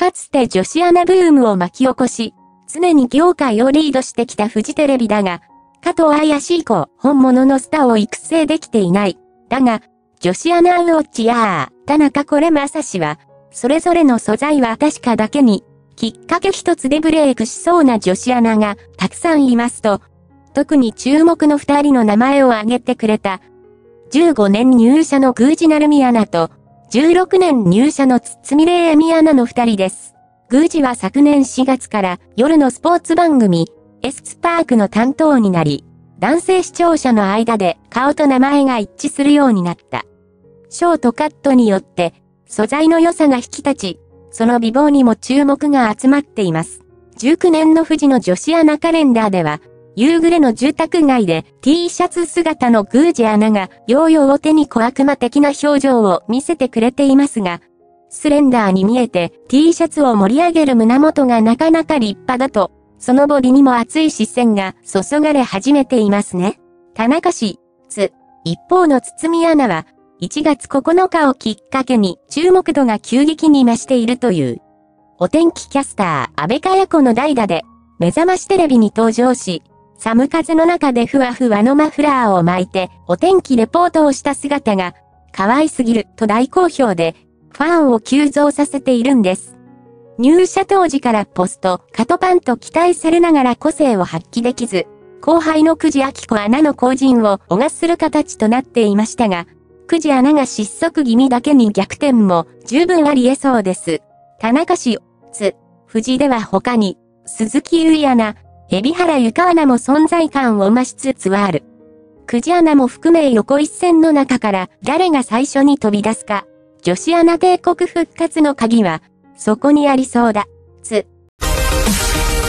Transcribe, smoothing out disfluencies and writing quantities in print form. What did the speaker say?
かつて女子アナブームを巻き起こし、常に業界をリードしてきたフジテレビだが、加藤綾氏以降、本物のスターを育成できていない。だが、女子アナウォッチや田中これまさしは、それぞれの素材は確かだけに、きっかけ一つでブレイクしそうな女子アナがたくさんいますと、特に注目の2人の名前を挙げてくれた。15年入社の宮司成美アナと、16年入社の堤礼恵美アナの2人です。宮司は昨年4月から夜のスポーツ番組、S パークの担当になり、男性視聴者の間で顔と名前が一致するようになった。ショートカットによって、素材の良さが引き立ち、その美貌にも注目が集まっています。19年の富士の女子アナカレンダーでは、夕暮れの住宅街で T シャツ姿の宮司アナがヨーヨーを手に小悪魔的な表情を見せてくれていますが、スレンダーに見えて T シャツを盛り上げる胸元がなかなか立派だと、そのボディにも熱い視線が注がれ始めていますね。田中氏、一方の堤アナは、1月9日をきっかけに注目度が急激に増しているという。お天気キャスター、安倍佳代子の代打で、目覚ましテレビに登場し、寒風の中でふわふわのマフラーを巻いて、お天気レポートをした姿が、可愛すぎると大好評で、ファンを急増させているんです。入社当時からポスト、カトパンと期待されながら個性を発揮できず、後輩の久慈明子アナの後陣をおがする形となっていましたが、久慈アナが失速気味だけに逆転も十分あり得そうです。田中氏、富士では他に、鈴木優衣アナ、海老原ゆかアナも存在感を増しつつある。久慈アナも含め横一線の中から誰が最初に飛び出すか、女子アナ帝国復活の鍵は、そこにありそうだ。